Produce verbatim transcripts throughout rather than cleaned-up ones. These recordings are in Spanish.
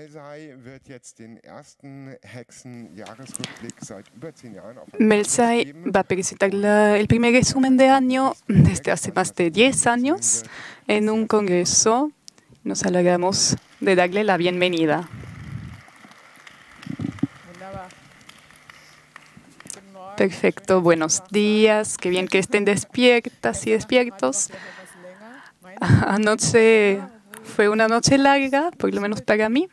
Melzai va a presentar la, el primer resumen de año desde hace más de diez años en un congreso. Nos alegramos de darle la bienvenida. Perfecto, buenos días, qué bien que estén despiertas y despiertos. Anoche fue una noche larga, por lo menos para mí.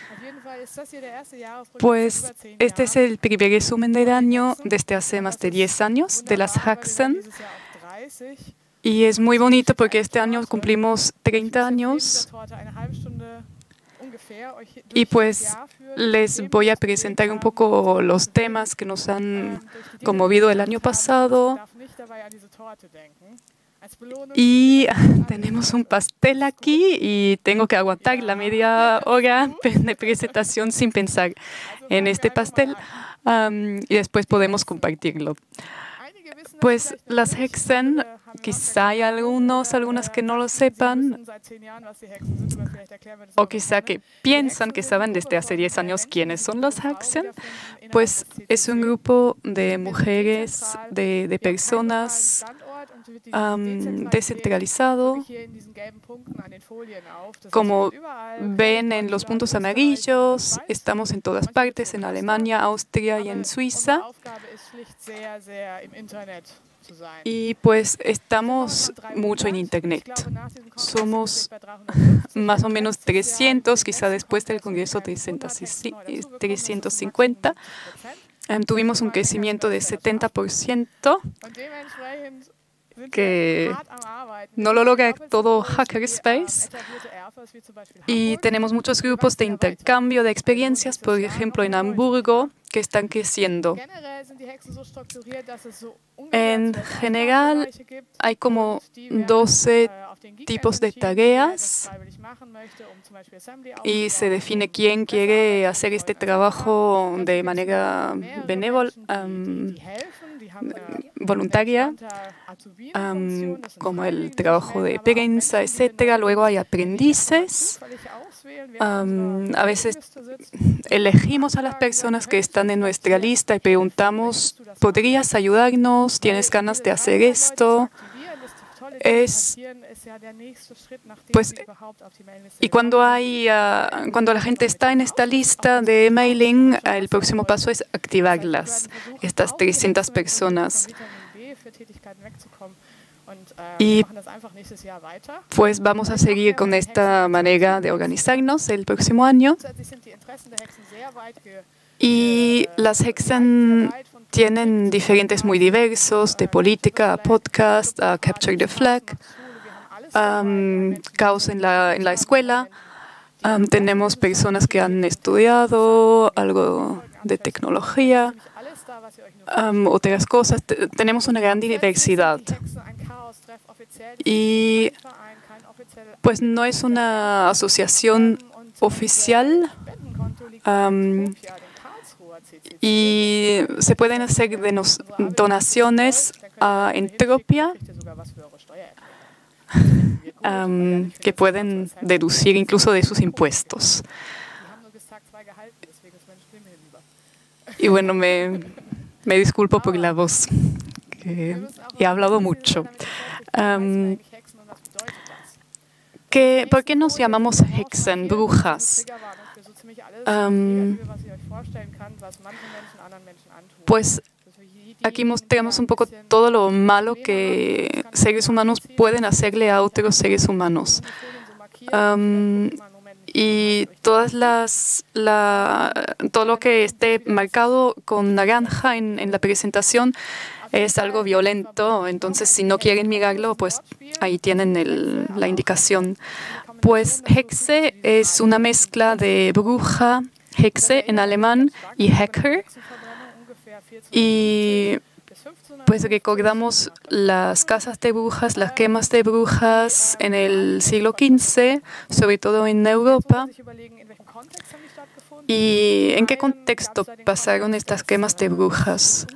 Pues este es el primer resumen del año desde hace más de diez años de las Haxen. Y es muy bonito porque este año cumplimos treinta años. Y pues les voy a presentar un poco los temas que nos han conmovido el año pasado. Y tenemos un pastel aquí y tengo que aguantar la media hora de presentación sin pensar en este pastel um, y después podemos compartirlo. Pues las Hexen, quizá hay algunos, algunas que no lo sepan, o quizá que piensan que saben desde hace diez años quiénes son los Hexen. Pues es un grupo de mujeres, de, de personas um, descentralizado. Como ven en los puntos amarillos, estamos en todas partes, en Alemania, Austria y en Suiza. Y pues estamos mucho en Internet. Somos más o menos trescientos, quizá después del Congreso trescientos cincuenta. Um, tuvimos un crecimiento de setenta por ciento, que no lo logra todo Hackerspace. Y tenemos muchos grupos de intercambio de experiencias, por ejemplo, en Hamburgo, que están creciendo. En general, hay como doce tipos de tareas y se define quién quiere hacer este trabajo de manera benévola, um, voluntaria, um, como el trabajo de prensa, etcétera. Luego hay aprendices. Um, a veces elegimos a las personas que están en nuestra lista y preguntamos, ¿podrías ayudarnos? ¿Tienes ganas de hacer esto? Es, pues, y cuando, hay, uh, cuando la gente está en esta lista de mailing, uh, el próximo paso es activarlas, estas trescientas personas. Y pues vamos a seguir con esta manera de organizarnos el próximo año. Y las Hexen tienen diferentes muy diversos, de política a podcast, a Capture the Flag, um, caos en la, en la escuela. Um, tenemos personas que han estudiado algo de tecnología, um, otras cosas. T- tenemos una gran diversidad. Y pues no es una asociación oficial. Um, y se pueden hacer donaciones a Entropia um, que pueden deducir incluso de sus impuestos. Y bueno, me, me disculpo por la voz, que he hablado mucho. Um, que, ¿Por qué nos llamamos Hexen, brujas? Um, pues aquí mostramos un poco todo lo malo que seres humanos pueden hacerle a otros seres humanos. Um, y todas las, la, todo lo que esté marcado con naranja en, en la presentación es algo violento. Entonces, si no quieren mirarlo, pues ahí tienen el, la indicación. Pues Hexe es una mezcla de bruja, Hexe en alemán, y Hacker. Y pues recordamos las casas de brujas, las quemas de brujas en el siglo quince, sobre todo en Europa. ¿Y en qué contexto pasaron estas quemas de brujas?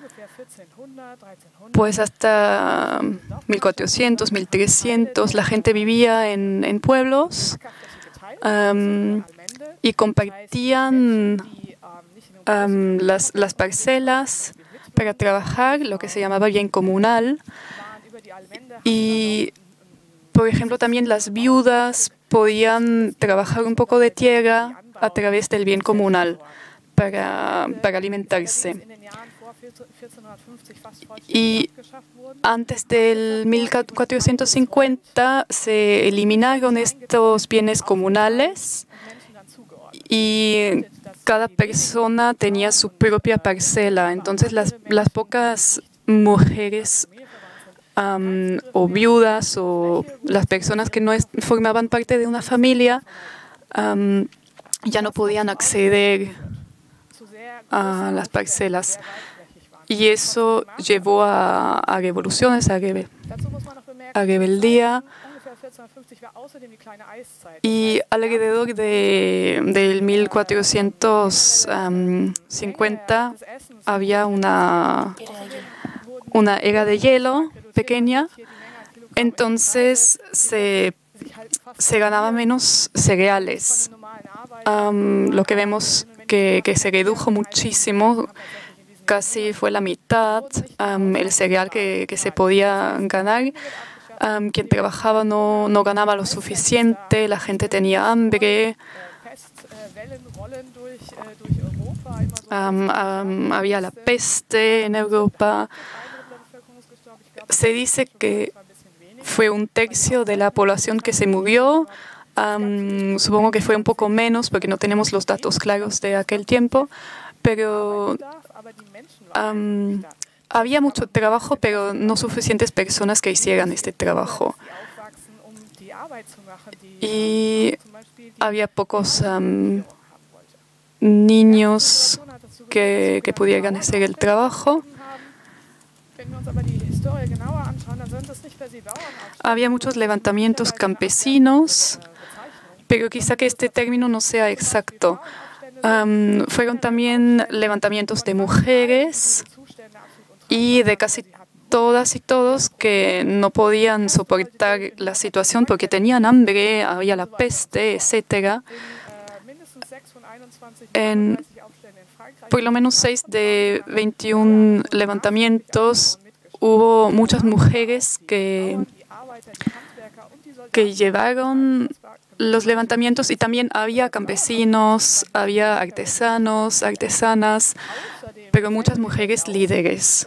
Pues hasta mil cuatrocientos, mil trescientos la gente vivía en, en pueblos um, y compartían um, las, las parcelas para trabajar, lo que se llamaba bien comunal. Y, por ejemplo, también las viudas podían trabajar un poco de tierra a través del bien comunal para, para alimentarse. Y antes del mil cuatrocientos cincuenta se eliminaron estos bienes comunales y cada persona tenía su propia parcela. Entonces las, las pocas mujeres um, o viudas o las personas que no es, formaban parte de una familia um, ya no podían acceder a las parcelas. Y eso llevó a, a revoluciones, a, rebe, a rebeldía. Y alrededor de, del mil cuatrocientos cincuenta había una, una era de hielo pequeña. Entonces se, se ganaba menos cereales. Um, lo que vemos que, que se redujo muchísimo. Casi fue la mitad um, el cereal que, que se podía ganar. Um, quien trabajaba no, no ganaba lo suficiente, la gente tenía hambre. Um, um, había la peste en Europa. Se dice que fue un tercio de la población que se murió. Um, supongo que fue un poco menos porque no tenemos los datos claros de aquel tiempo. Pero um, había mucho trabajo, pero no suficientes personas que hicieran este trabajo. Y había pocos um, niños que, que pudieran hacer el trabajo. Había muchos levantamientos campesinos, pero quizá que este término no sea exacto. Um, fueron también levantamientos de mujeres y de casi todas y todos que no podían soportar la situación porque tenían hambre, había la peste, etcétera. En por lo menos seis de veintiún levantamientos hubo muchas mujeres que, que llevaron los levantamientos y también había campesinos, había artesanos, artesanas, pero muchas mujeres líderes.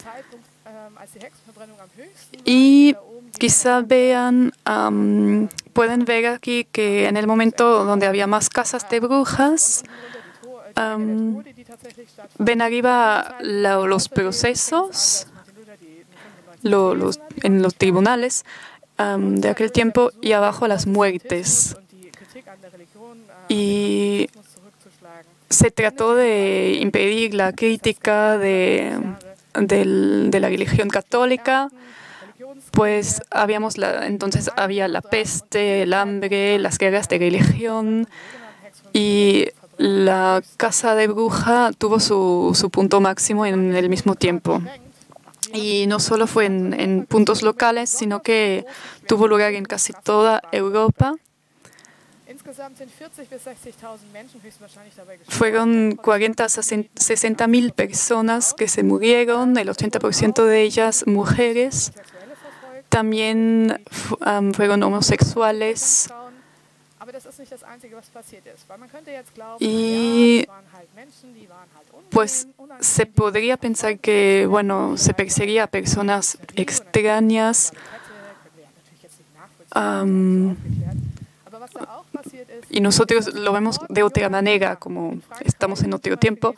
Y quizá vean, um, pueden ver aquí que en el momento donde había más casas de brujas, um, ven arriba la, los procesos lo, los, en los tribunales um, de aquel tiempo y abajo las muertes. Y se trató de impedir la crítica de, de, de la religión católica. Pues habíamos la, entonces había la peste, el hambre, las guerras de religión y la casa de bruja tuvo su, su punto máximo en el mismo tiempo. Y no solo fue en, en puntos locales, sino que tuvo lugar en casi toda Europa. Fueron cuarenta a sesenta mil personas que se murieron, el ochenta por ciento de ellas mujeres. También um, fueron homosexuales. Y pues se podría pensar que, bueno, se perseguía a personas extrañas. Um, y nosotros lo vemos de otra manera, como estamos en otro tiempo.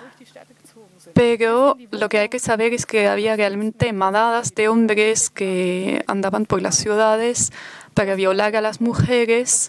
Pero lo que hay que saber es que había realmente manadas de hombres que andaban por las ciudades para violar a las mujeres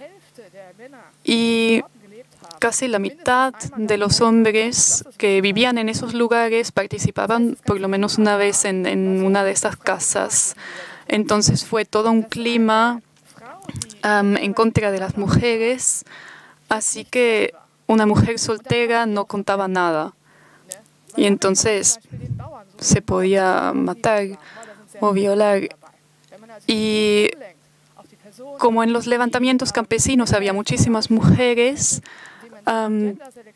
y casi la mitad de los hombres que vivían en esos lugares participaban por lo menos una vez en, en una de estas casas. Entonces fue todo un clima um, en contra de las mujeres, así que una mujer soltera no contaba nada. Y entonces se podía matar o violar. Y como en los levantamientos campesinos había muchísimas mujeres, um,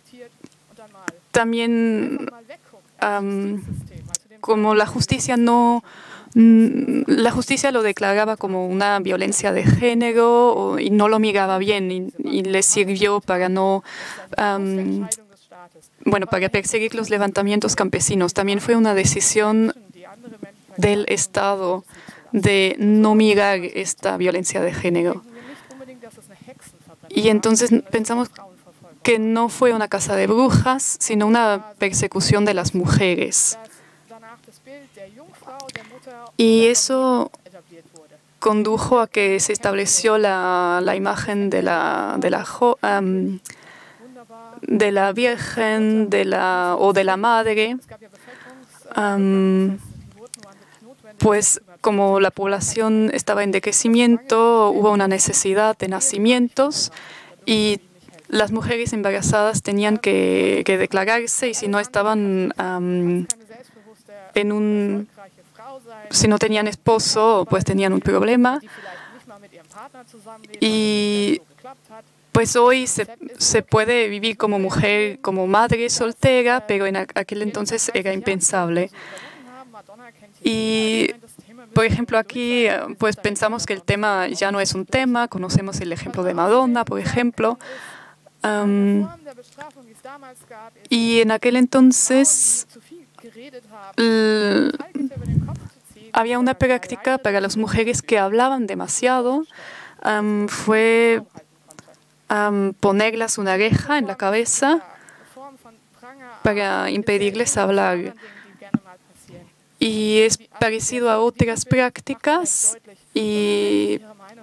también um, como la justicia no la justicia lo declaraba como una violencia de género y no lo miraba bien y, y le sirvió para no um, bueno para perseguir los levantamientos campesinos. También fue una decisión del Estado de no mirar esta violencia de género. Y entonces pensamos que no fue una caza de brujas, sino una persecución de las mujeres. Y eso condujo a que se estableció la, la imagen de la, de, la, um, de la Virgen de la, o de la Madre, um, pues como la población estaba en decrecimiento, hubo una necesidad de nacimientos y las mujeres embarazadas tenían que, que declararse y si no estaban um, en un, si no tenían esposo, pues tenían un problema. Y pues hoy se, se puede vivir como mujer, como madre soltera, pero en aquel entonces era impensable. Y, por ejemplo, aquí pues pensamos que el tema ya no es un tema. Conocemos el ejemplo de Madonna, por ejemplo. Um, y en aquel entonces l- había una práctica para las mujeres que hablaban demasiado. Um, fue um, ponerlas una aguja en la cabeza para impedirles hablar. Y es parecido a otras prácticas y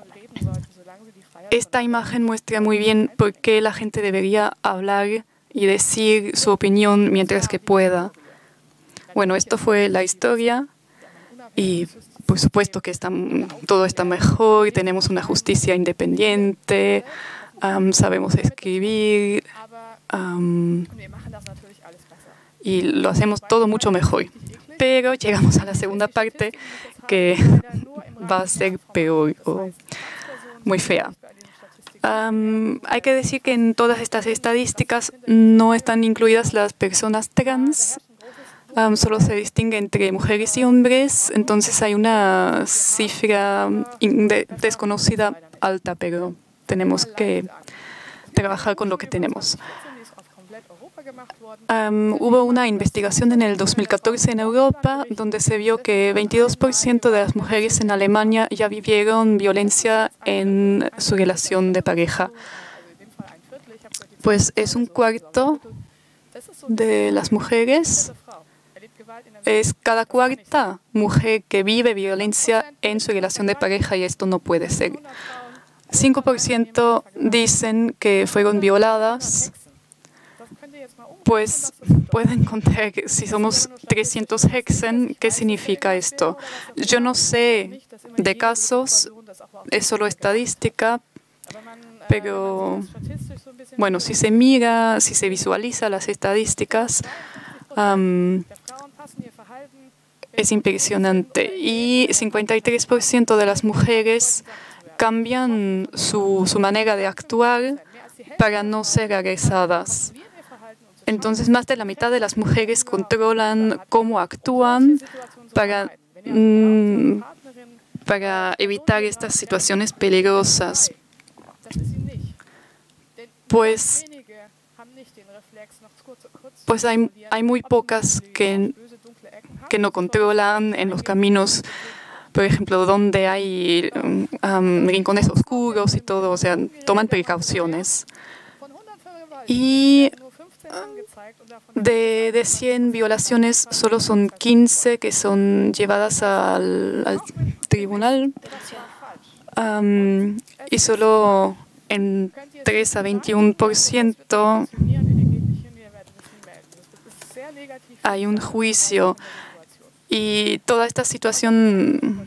esta imagen muestra muy bien por qué la gente debería hablar y decir su opinión mientras que pueda. Bueno, esto fue la historia y por supuesto que está, todo está mejor, tenemos una justicia independiente, um, sabemos escribir um, y lo hacemos todo mucho mejor. Pero llegamos a la segunda parte que va a ser peor o muy fea. Um, hay que decir que en todas estas estadísticas no están incluidas las personas trans, um, solo se distingue entre mujeres y hombres, entonces hay una cifra de desconocida alta, pero tenemos que trabajar con lo que tenemos. Um, hubo una investigación en el dos mil catorce en Europa donde se vio que veintidós por ciento de las mujeres en Alemania ya vivieron violencia en su relación de pareja. Pues es un cuarto de las mujeres, es cada cuarta mujer que vive violencia en su relación de pareja y esto no puede ser. cinco por ciento dicen que fueron violadas. Pues pueden contar que si somos trescientos hexen, ¿qué significa esto? Yo no sé de casos, es solo estadística, pero bueno, si se mira, si se visualiza las estadísticas, um, es impresionante. Y cincuenta y tres por ciento de las mujeres cambian su, su manera de actuar para no ser agresadas. Entonces, más de la mitad de las mujeres controlan cómo actúan para, mm, para evitar estas situaciones peligrosas. Pues, pues hay, hay muy pocas que, que no controlan en los caminos, por ejemplo, donde hay um, rincones oscuros y todo, o sea, toman precauciones. Y de, de cien violaciones, solo son quince que son llevadas al, al tribunal um, y solo en tres a veintiuno por ciento hay un juicio. Y toda esta situación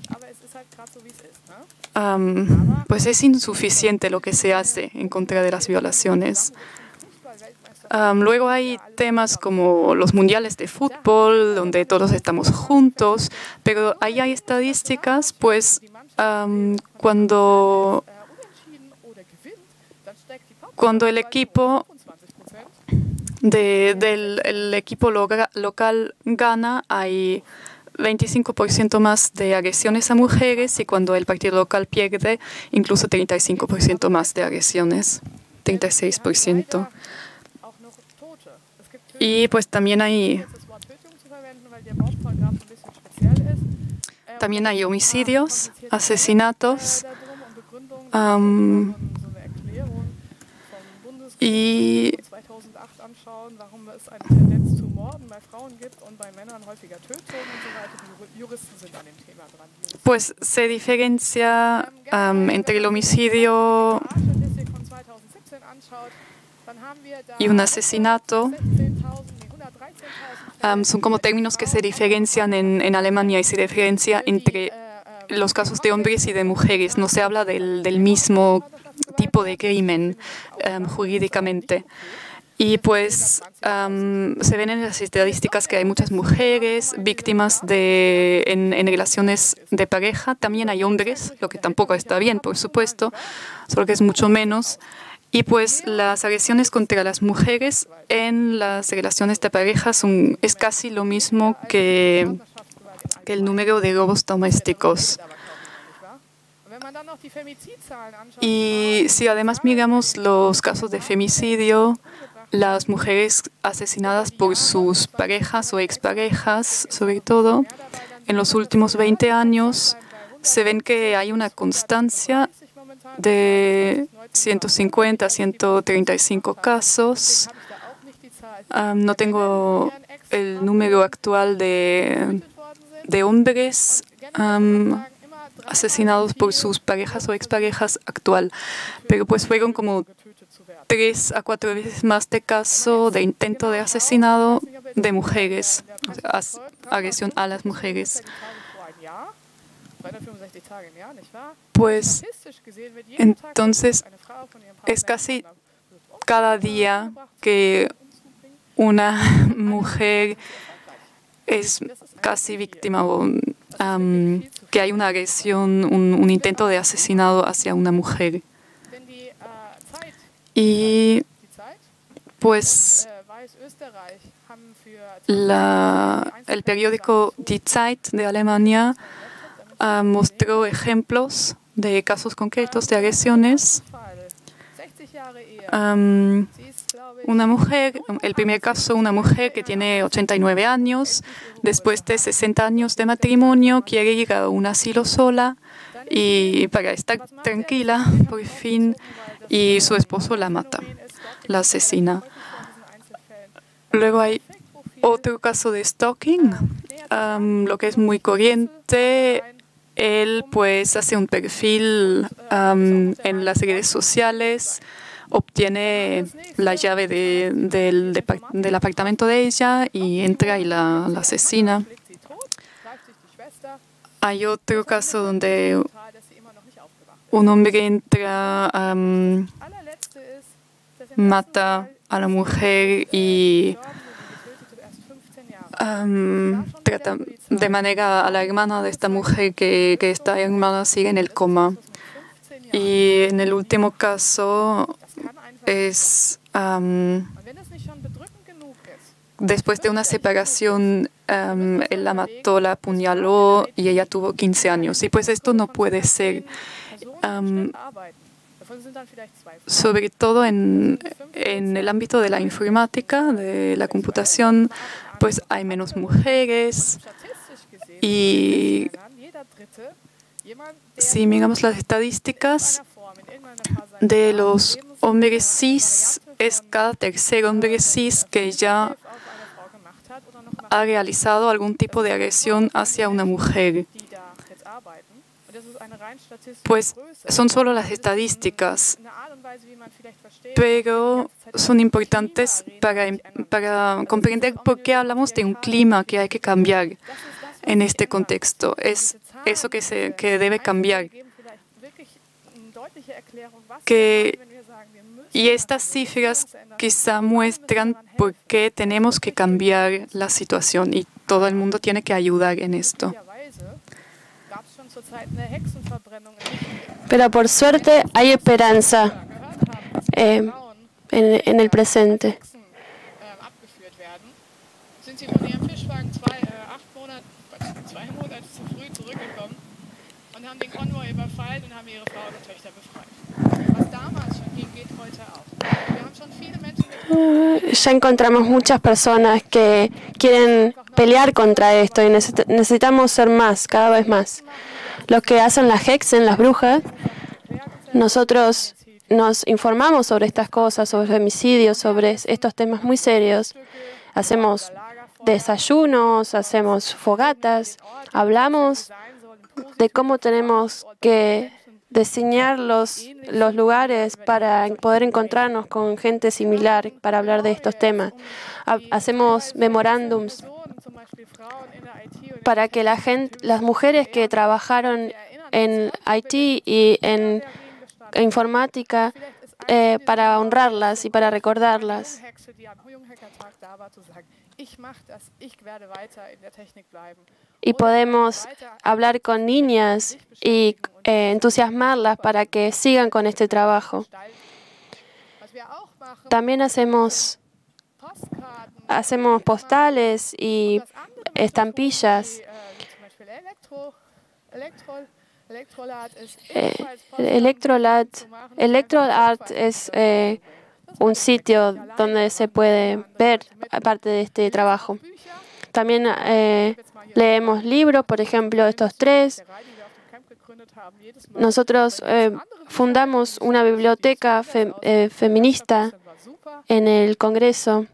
um, pues es insuficiente lo que se hace en contra de las violaciones. Um, luego hay temas como los mundiales de fútbol, donde todos estamos juntos, pero ahí hay estadísticas, pues um, cuando, cuando el equipo de, del el equipo logra, local gana, hay veinticinco por ciento más de agresiones a mujeres, y cuando el partido local pierde, incluso treinta y cinco por ciento más de agresiones, treinta y seis por ciento. Y pues también hay, también hay homicidios, asesinatos, um, y pues se diferencia um, entre el homicidio y un asesinato. Um, son como términos que se diferencian en, en Alemania, y se diferencia entre los casos de hombres y de mujeres. No se habla del, del mismo tipo de crimen um, jurídicamente. Y pues um, se ven en las estadísticas que hay muchas mujeres víctimas de, en, en relaciones de pareja. También hay hombres, lo que tampoco está bien, por supuesto, solo que es mucho menos. Y pues las agresiones contra las mujeres en las relaciones de pareja son, es casi lo mismo que, que el número de robos domésticos. Y si además miramos los casos de femicidio, las mujeres asesinadas por sus parejas o exparejas, sobre todo, en los últimos veinte años, se ven que hay una constancia de ciento cincuenta a ciento treinta y cinco casos. Um, no tengo el número actual de, de hombres um, asesinados por sus parejas o exparejas actual, pero pues fueron como tres a cuatro veces más de casos de intento de asesinado de mujeres, o sea, as, agresión a las mujeres. Pues entonces es casi cada día que una mujer es casi víctima o um, que hay una agresión, un, un intento de asesinado hacia una mujer. Y pues la, el periódico Die Zeit de Alemania uh, mostró ejemplos de casos concretos de agresiones. Um, una mujer, el primer caso, una mujer que tiene ochenta y nueve años, después de sesenta años de matrimonio, quiere ir a un asilo sola y para estar tranquila, por fin, y su esposo la mata, la asesina. Luego hay otro caso de stalking, um, lo que es muy corriente. Él pues hace un perfil um, en las redes sociales, obtiene la llave de, del, de, del apartamento de ella y entra y la, la asesina. Hay otro caso donde un hombre entra, um, mata a la mujer y um, trata de manera a la hermana de esta mujer, que, que esta hermana sigue en el coma. Y en el último caso es um, después de una separación, um, él la mató, la apuñaló y ella tuvo quince años. Y pues esto no puede ser. Um, sobre todo en, en el ámbito de la informática, de la computación, pues hay menos mujeres. Y si miramos las estadísticas de los hombres cis, es cada tercer hombre cis que ya ha realizado algún tipo de agresión hacia una mujer. Pues son solo las estadísticas, pero son importantes para, para comprender por qué hablamos de un clima que hay que cambiar en este contexto. Es eso que, se, que debe cambiar. Que, y estas cifras quizá muestran por qué tenemos que cambiar la situación y todo el mundo tiene que ayudar en esto. Pero por suerte hay esperanza eh, en, en el presente. Ya encontramos muchas personas que quieren pelear contra esto y necesitamos ser más, cada vez más. Los que hacen las Hexen, las brujas, nosotros nos informamos sobre estas cosas, sobre femicidios, sobre estos temas muy serios. Hacemos desayunos, hacemos fogatas, hablamos de cómo tenemos que diseñar los, los lugares para poder encontrarnos con gente similar para hablar de estos temas. Hacemos memorándums para que la gente, las mujeres que trabajaron en I T y en informática, eh, para honrarlas y para recordarlas. Y podemos hablar con niñas y eh, entusiasmarlas para que sigan con este trabajo. También hacemos, hacemos postales y estampillas. Eh, Electrolat, Electrolat es eh, un sitio donde se puede ver parte de este trabajo. También eh, leemos libros, por ejemplo, estos tres. Nosotros eh, fundamos una biblioteca fe, eh, feminista en el Congreso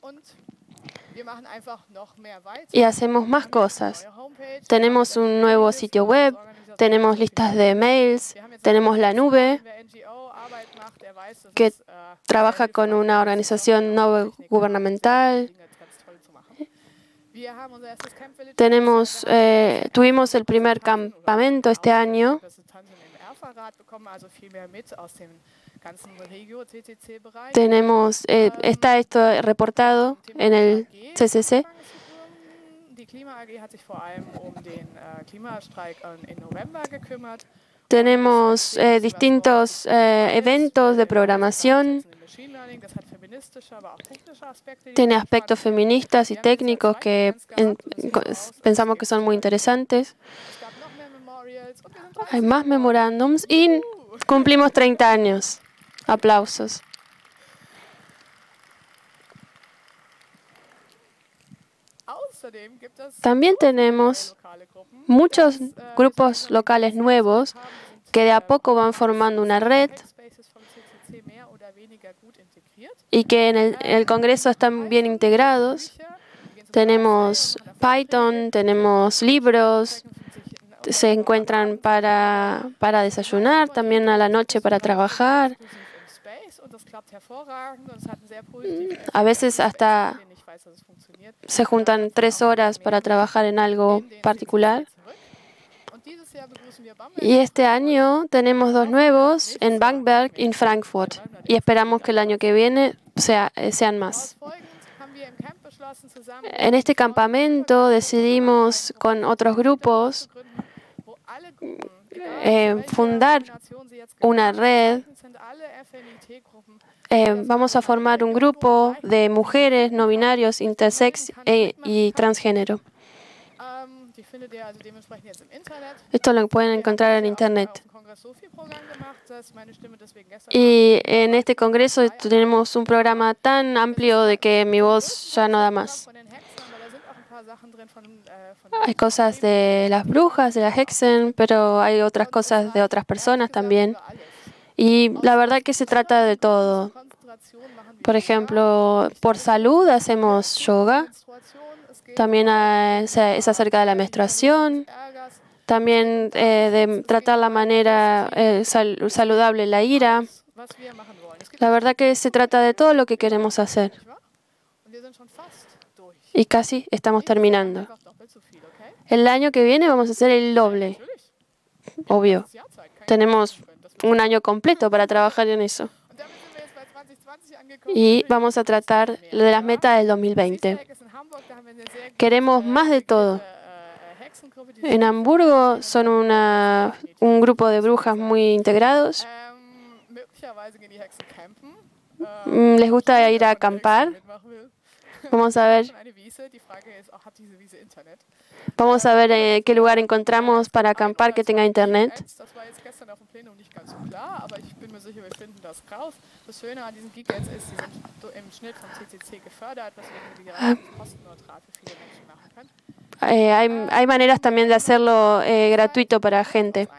y hacemos más cosas. Tenemos un nuevo sitio web, tenemos listas de mails, tenemos la nube que trabaja con una organización no gubernamental. Tenemos, eh, tuvimos el primer campamento este año. Tenemos, eh, está esto reportado en el C C C. Tenemos eh, distintos eh, eventos de programación. Tiene aspectos feministas y técnicos que en, pensamos que son muy interesantes. Hay más memorándums y cumplimos treinta años. Aplausos. También tenemos muchos grupos locales nuevos que de a poco van formando una red y que en el, en el Congreso están bien integrados. Tenemos Python, tenemos libros, se encuentran para, para desayunar, también a la noche para trabajar. A veces hasta se juntan tres horas para trabajar en algo particular. Y este año tenemos dos nuevos en Bamberg y en Frankfurt. Y esperamos que el año que viene sea, sean más. En este campamento decidimos con otros grupos eh, fundar una red. Eh, vamos a formar un grupo de mujeres, no binarios, intersex e, y transgénero. Esto lo pueden encontrar en Internet. Y en este congreso tenemos un programa tan amplio de que mi voz ya no da más. Hay cosas de las brujas, de las Hexen, pero hay otras cosas de otras personas también. Y la verdad que se trata de todo. Por ejemplo, por salud hacemos yoga. También es acerca de la menstruación. También eh, de tratar la manera eh, sal saludable la ira. La verdad que se trata de todo lo que queremos hacer. Y casi estamos terminando. El año que viene vamos a hacer el doble. Obvio. Tenemos un año completo para trabajar en eso. Y vamos a tratar de las metas del dos mil veinte. Queremos más de todo. En Hamburgo son una, un grupo de brujas muy integrados. Mm, Les gusta ir a acampar. Vamos a ver. Vamos a ver eh, qué lugar encontramos para acampar que tenga internet. Eh, hay, hay maneras también de hacerlo eh, gratuito para gente.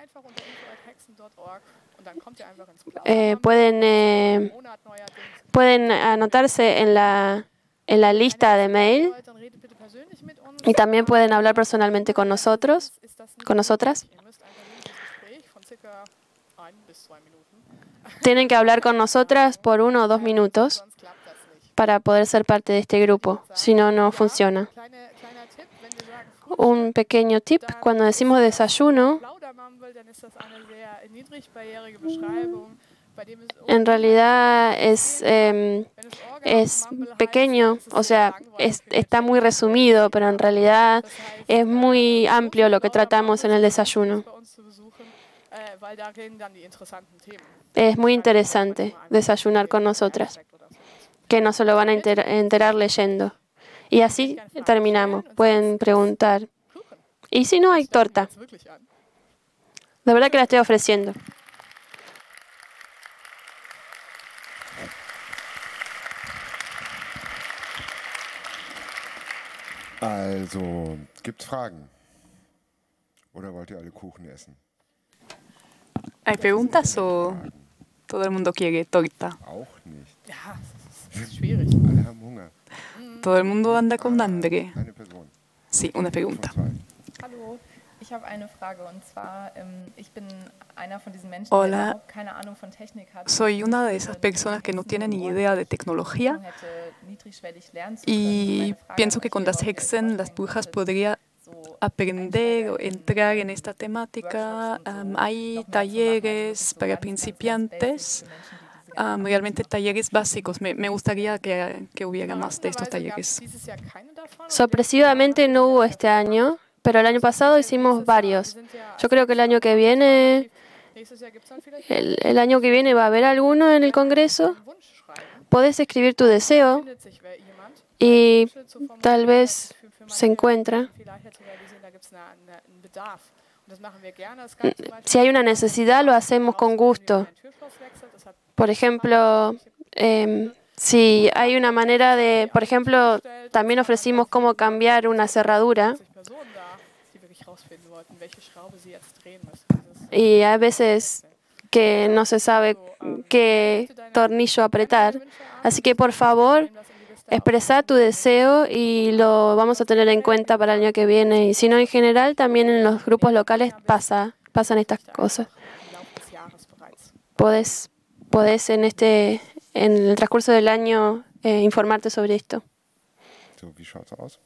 Eh, pueden, eh, pueden anotarse en la, en la lista de mail y también pueden hablar personalmente con nosotros, con nosotras. Tienen que hablar con nosotras por uno o dos minutos para poder ser parte de este grupo, si no, no funciona. Un pequeño tip, cuando decimos desayuno, en realidad es, eh, es pequeño, o sea, es, está muy resumido, pero en realidad es muy amplio lo que tratamos en el desayuno. Es muy interesante desayunar con nosotras, que no se lo van a enter- enterar leyendo. Y así terminamos. Pueden preguntar. Y si no, hay torta. De verdad que la estoy ofreciendo. Also, gibt's Fragen? Oder wollt ihr alle Kuchen essen? ¿Hay preguntas o todo el mundo quiere torta? Auch nicht. Ja, das ist schwierig. Alle haben Hunger. Todo el mundo anda con hambre. Eine Person. Sí, una pregunta. Zwei. Hallo, ich habe eine Frage und zwar, ähm, ich bin einer von diesen Menschen, Hola. der überhaupt keine Ahnung von Technik hat. Soy una de esas personas que no tienen ni idea de tecnología y pienso que con las Hexen, las brujas, podría aprender o entrar en esta temática. Um, hay talleres para principiantes, um, realmente talleres básicos. Me, me gustaría que, que hubiera más de estos talleres. Sorpresivamente no hubo este año, pero el año pasado hicimos varios. Yo creo que el año que viene, el, el año que viene va a haber alguno en el Congreso. Podés escribir tu deseo y tal vez se encuentra. Si hay una necesidad, lo hacemos con gusto. Por ejemplo, eh, si hay una manera de, por ejemplo, también ofrecimos cómo cambiar una cerradura. Y hay veces que no se sabe qué tornillo apretar. Así que, por favor, expresa tu deseo y lo vamos a tener en cuenta para el año que viene. Y si no, en general, también en los grupos locales pasa, pasan estas cosas. Podés, podés en, este, en el transcurso del año eh, informarte sobre esto. So, wie schaut's aus?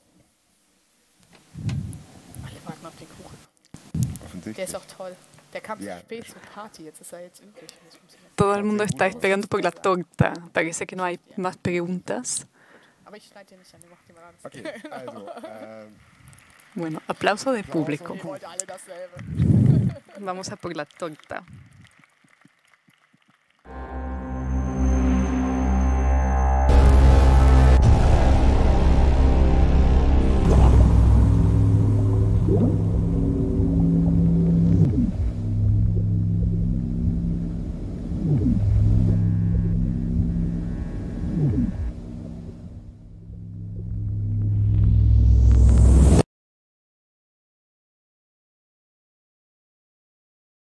Alle warten auf den Kuchen. Offensichtlich. Der ist auch toll. Der kam zu Ja. spät zur Party, jetzt ist er jetzt übrig. Das muss ich- Todo el mundo está esperando por la torta. Parece que no hay más preguntas. Aber ich schneide den nicht an, den macht jemand anderes. Okay, also, ähm, Bueno, aplauso de público. Ihr wollt alle dasselbe. Vamos a por la torta.